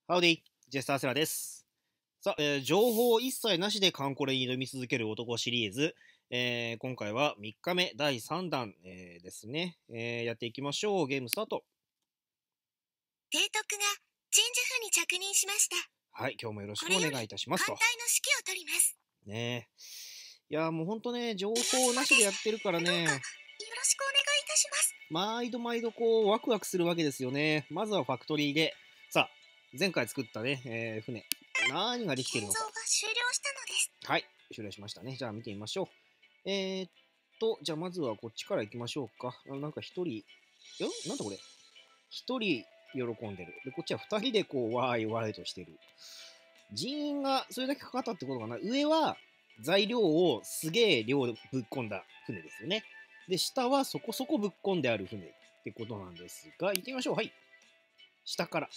ハウディ、ジェスターセラです。さあ、情報一切なしでカンコレに挑み続ける男シリーズ、今回は3日目第3弾、ですね、やっていきましょう。ゲームスタート。 提督が鎮守府に着任しました。 はい、今日もよろしくお願いいたしますと。 艦隊の指揮を取ります。 ねいや、もうほんとね、情報なしでやってるからね、 よろしくお願いいたします。 毎度毎度こう、ワクワクするわけですよね。まずはファクトリーで、さあ、前回作ったね、船、何ができてるのか。 建造が終了したのです。 はい、終了しましたね。じゃあ見てみましょう。じゃあまずはこっちから行きましょうか。なんか一人、なんだこれ。一人喜んでる。で、こっちは二人でこう、ワーイワーイとしてる。人員がそれだけかかったってことかな。上は材料をすげえ量ぶっ込んだ船ですよね。で、下はそこそこぶっ込んである船ってことなんですが、行ってみましょう。はい。下から。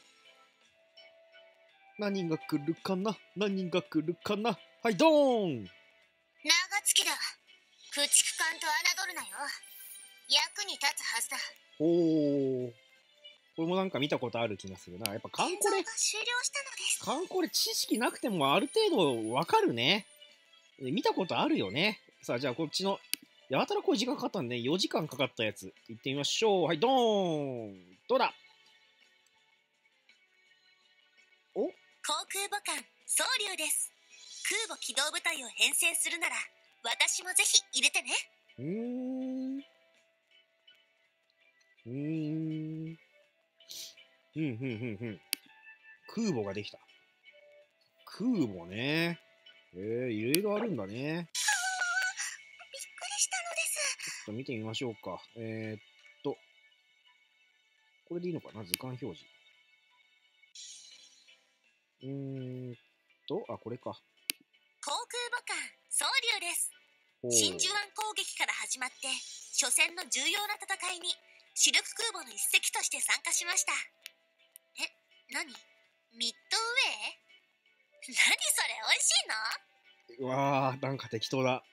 何が来るかな何が来るかなはい、ドーン長月だ。駆逐艦と侮るなよ。役に立つはずだ。 おー。これもなんか見たことある気がするな。やっぱカンコレ、 建造が終了したのです。 カンコレ知識なくてもある程度わかるね。見たことあるよね。さあ、じゃあこっちの、やたらこう時間かかったんで、4時間かかったやつ、行ってみましょう。はい、ドーンどうだお航空母艦、総流です。空母機動部隊を編成するなら、私もぜひ入れてね。 うーん。空母ができた。空母ね。いろいろあるんだね。 びっくりしたのです。 ちょっと見てみましょうか。これでいいのかな図鑑表示。これか。 航空母艦、総流です。 ほう真珠湾攻撃から始まって初戦の重要な戦いに主力空母の一隻として参加しました。何ミッドウェー？何それ、美味しいの？ うわー、なんか適当だ。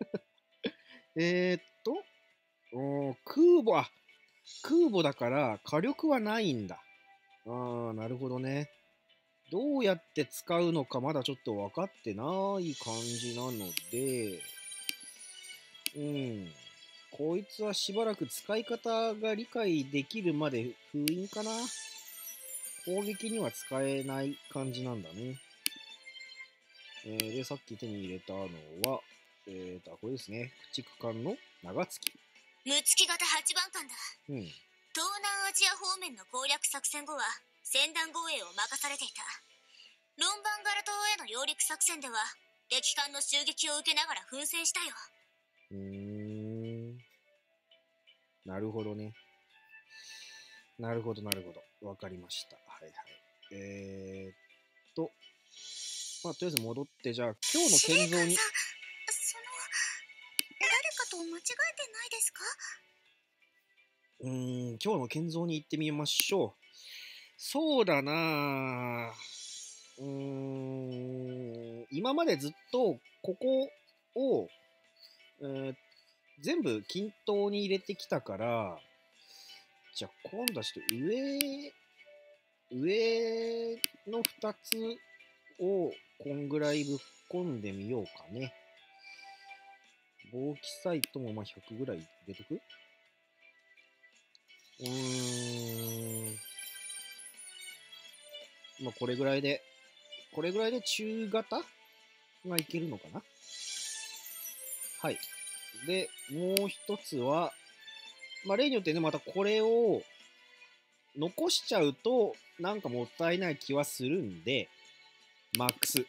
空母だから火力はないんだ。なるほどね。どうやって使うのかまだちょっと分かってない感じなので、こいつはしばらく使い方が理解できるまで封印かな。攻撃には使えない感じなんだね。で、さっき手に入れたのは、これですね。駆逐艦の長月。 無月型8番艦だ。 うん。 東南アジア方面の攻略作戦後は船団護衛を任されていた。ロンバンガラ島への揚陸作戦では敵艦の襲撃を受けながら奮戦したよ。 なるほどね。なるほど、なるほど。わかりました。はいはい。まあ、とりあえず戻って、じゃあ、今日の建造に。 誰かと間違えてないですか？ 今日の建造に行ってみましょう。そうだな今までずっと、ここを、全部均等に入れてきたから、じゃあ今度はちょっと上の2つをこんぐらいぶっ込んでみようかね。防気サイトもまあ100ぐらい入れとく？まあこれぐらいで中型がいけるのかな？はい。で、もう一つは、まあ例によってね、またこれを残しちゃうとなんかもったいない気はするんで、マックス。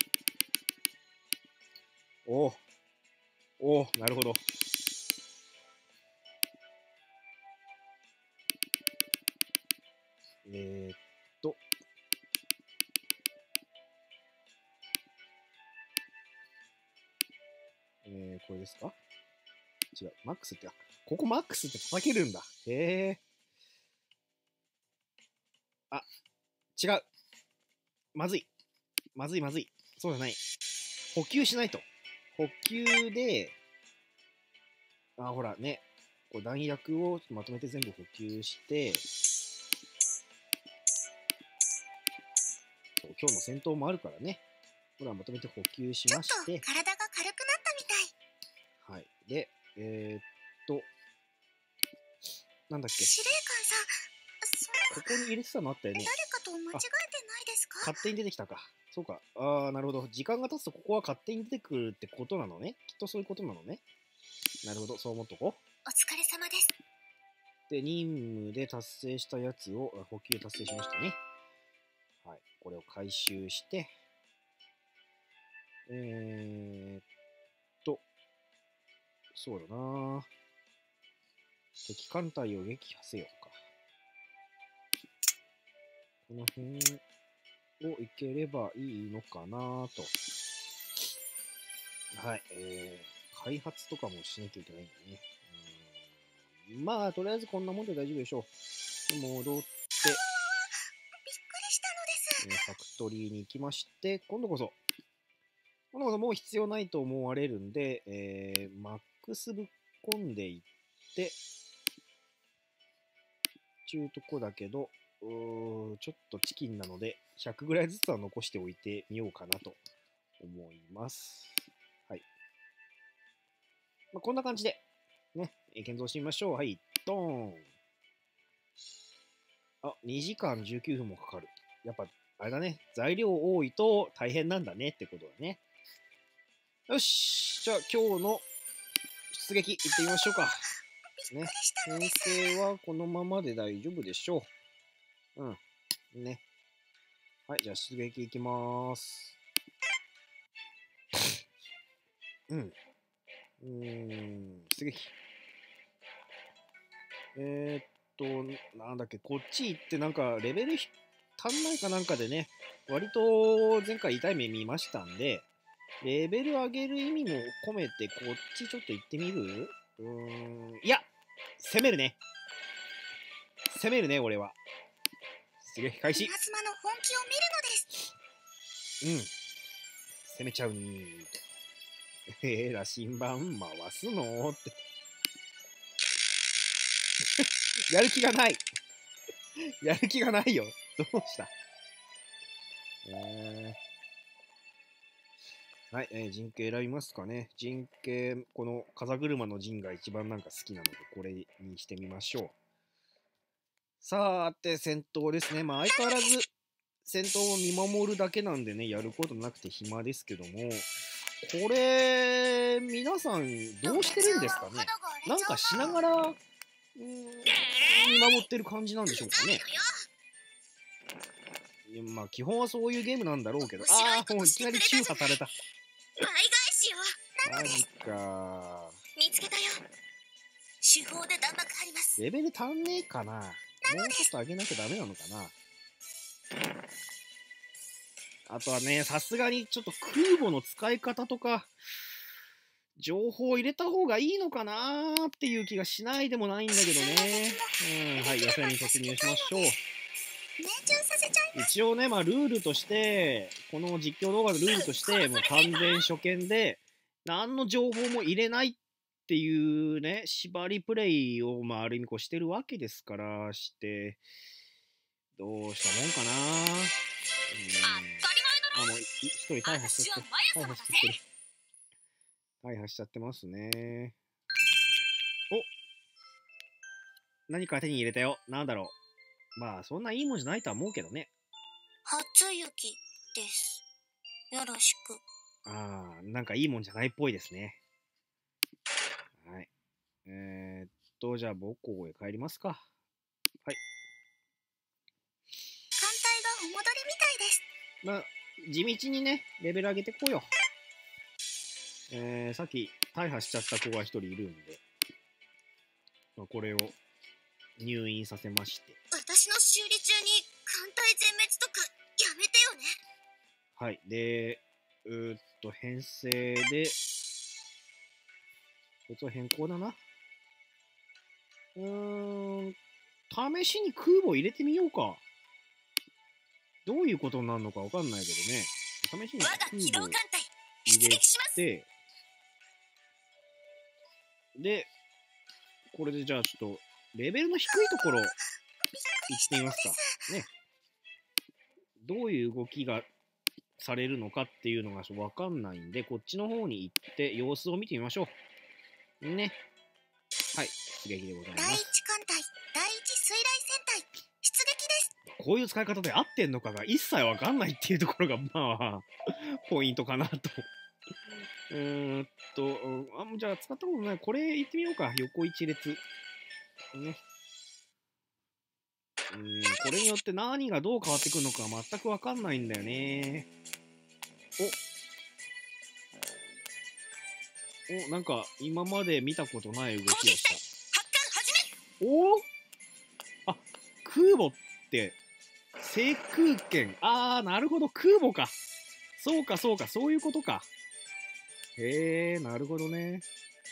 おなるほど。これですか？違う。マックスって、ここマックスって叩けるんだ。へえ。違う。まずい。そうじゃない。補給しないと。補給で、ほらね。こう弾薬をまとめて全部補給して、 そう今日の戦闘もあるからね。これはまとめて補給しちょっとまして。 体が軽くなったみたい。 はい。で、なんだっけ。 司令官さん、 ここに入れてたのあったよね。 誰かと間違えてないですか？ 勝手に出てきたか。そうか。ああ、なるほど。時間が経つとここは勝手に出てくるってことなのね。きっとそういうことなのね。なるほど。そう思っとこう。 お疲れ様です。 で、任務で達成したやつを補給達成しましたね。はい。これを回収して、そうだな。敵艦隊を撃破せよか。この辺を行ければいいのかなと。はい。開発とかもしなきゃいけないんだね。まあ、とりあえずこんなもんで大丈夫でしょう。戻って、 びっくりしたのです。 ファクトリーに行きまして、今度こそもう必要ないと思われるんで、マックスぶっ込んでいって、ちゅうとこだけど、ちょっとチキンなので、100ぐらいずつは残しておいてみようかなと思います。はい。まあ、こんな感じで、ね、建造してみましょう。はい、ドーン。あ、2時間19分もかかる。やっぱ、あれだね、材料多いと大変なんだねってことだね。よし、じゃあ今日の出撃行ってみましょうか。ね、編成はこのままで大丈夫でしょう。うん。ね。はい、じゃあ出撃行きます。出撃。なんだっけ、こっち行ってなんかレベル足んないかなんかでね、割と前回痛い目見ましたんで、レベル上げる意味も込めてこっちちょっと行ってみる？いや、攻めるね。攻めるね、俺は。出撃開始。 稲妻の本気を見るのです。 攻めちゃうにーと。羅針盤回すのって。やる気がない。やる気がないよ。どうした？はい、陣形選びますかね。陣形、この風車の陣が一番なんか好きなので、これにしてみましょう。さて、戦闘ですね。まあ、相変わらず戦闘を見守るだけなんでね、やることなくて暇ですけども、これ、皆さんどうしてるんですかね？なんかしながら、見守ってる感じなんでしょうかね。まあ、基本はそういうゲームなんだろうけど、ああ、もういきなり中破された。 倍返しよ。 マジか。 見つけたよ。手法で弾幕張ります。 レベル足んねえかな。もうちょっと上げなきゃダメなのかな。あとはね、さすがにちょっと空母の使い方とか、情報を入れた方がいいのかなーっていう気がしないでもないんだけどね。はい、予選に突入しましょう。一応ね、まあ、ルールとして、この実況動画のルールとして、もう完全初見で、何の情報も入れないっていうね、縛りプレイを、まあ、ある意味こうしてるわけですから、どうしたもんかな。もう一人大破しちゃって、大破しちゃってますね。お、何か手に入れたよ。なんだろう。まあ、そんないいもんじゃないとは思うけどね。 初雪です。よろしく。 なんかいいもんじゃないっぽいですね。はい。じゃあ母校へ帰りますか。はい。 艦隊がお戻りみたいです。 まあ、地道にね、レベル上げてこうよ。さっき大破しちゃった子が一人いるんで、まあ、これを入院させまして。 私の修理中に艦隊全滅とかやめてよね。 はい。で、編成で、こいつは変更だな。試しに空母入れてみようか。どういうことになるのかわかんないけどね。試しに空母を入れて、で、これでじゃあちょっと、レベルの低いところ、行ってみますか。ね。 どういう動きがされるのかっていうのがわかんないんで、こっちの方に行って様子を見てみましょう。ね。はい、出撃でございま第す。 一艦隊、第一水雷戦隊、出撃です。 こういう使い方で合ってんのかが一切わかんないっていうところが、まあ、ポイントかなと。じゃあ使ったことない。これ行ってみようか。横一列。ね。これによって何がどう変わってくるのか全くわかんないんだよね。お、なんか今まで見たことない動きをした。おお、あ、空母って制空権。なるほど、空母か。そうかそうか、そういうことか。へえ、なるほどね。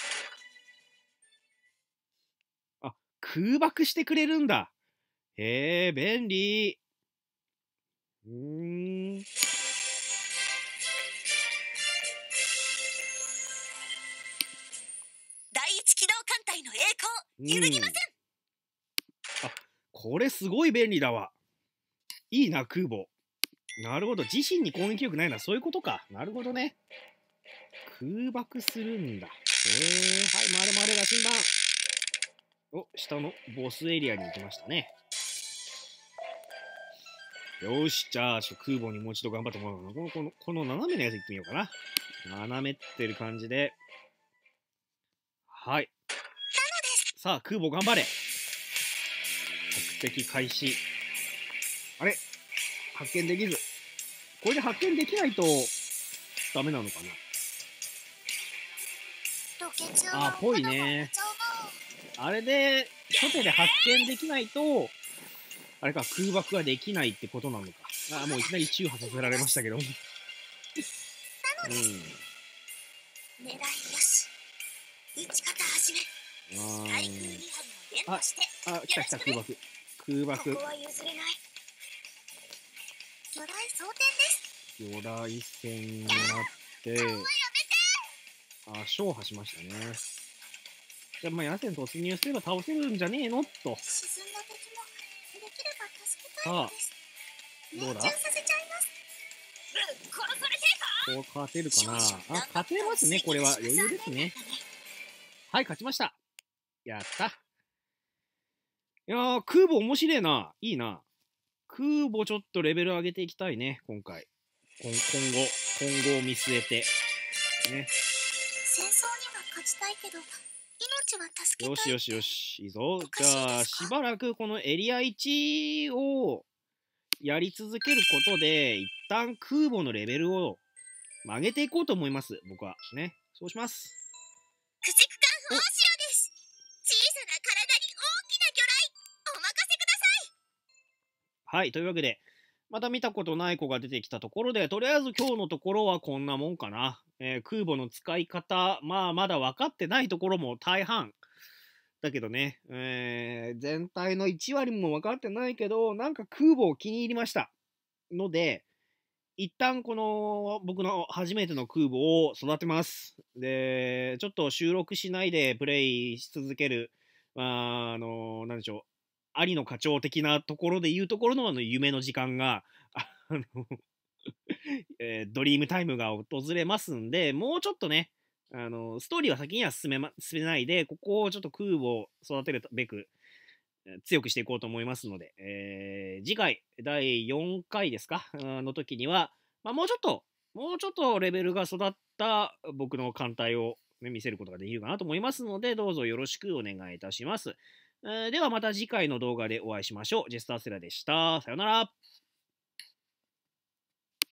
あ、空爆してくれるんだ。へえ、便利。 第一機動艦隊の栄光、揺るぎません。 あ、これすごい便利だわ。いいな、空母。なるほど、自身に攻撃力ないのはそういうことか。なるほどね。空爆するんだ。はい、回れ回れ、羅針盤。お、下のボスエリアに行きましたね。よし、じゃあ、空母にもう一度頑張ってもらうの。この斜めのやつ行ってみようかな。斜めってる感じで。はい。さあ、空母頑張れ。着敵開始。あれ、発見できず。これで発見できないとダメなのかな。ぽいね。あれで初手で発見できないとあれか、空爆ができないってことなのか。もういきなり中破させられましたけど。狙いよし。撃ち方始め。対空リハビの伝として。 来た来た、空爆。空爆。 ここは譲れない。魚雷装填です。 魚雷戦になって、勝破しましたね。じゃあ、野戦突入すれば倒せるんじゃねえのと。 沈んだ敵もできれば助けたいのです。 どうだ？ 命中させちゃいます。殺されてるか？ こう勝てるかな。勝てますね、これは。余裕ですね。はい、勝ちました。やった。いやー、空母面白いな。いいな。空母ちょっとレベル上げていきたいね、今回。今後を見据えて。ね。 戦争には勝ちたいけど、命は助けたい。 よし。いいぞ。じゃあ、しばらくこのエリア1をやり続けることで、一旦空母のレベルを上げていこうと思います、僕は。ね。そうします。 駆逐艦大城です。小さな体に大きな魚雷、お任せください。 はい、というわけで、また見たことない子が出てきたところで、とりあえず今日のところはこんなもんかな。空母の使い方、まだ分かってないところも大半。だけどね、全体の1割も分かってないけど、なんか空母を気に入りました。ので、一旦この僕の初めての空母を育てます。で、ちょっと収録しないでプレイし続ける、なんでしょう、有野課長的なところで言うところの夢の時間が、ドリームタイムが訪れますんで、もうちょっとね、ストーリーは先には進めないで、ここをちょっと空母を育てるべく、強くしていこうと思いますので、次回、第4回ですかの時には、もうちょっとレベルが育った僕の艦隊を、ね、見せることができるかなと思いますので、どうぞよろしくお願いいたします。ではまた次回の動画でお会いしましょう。ジェスターセラでした。さよなら。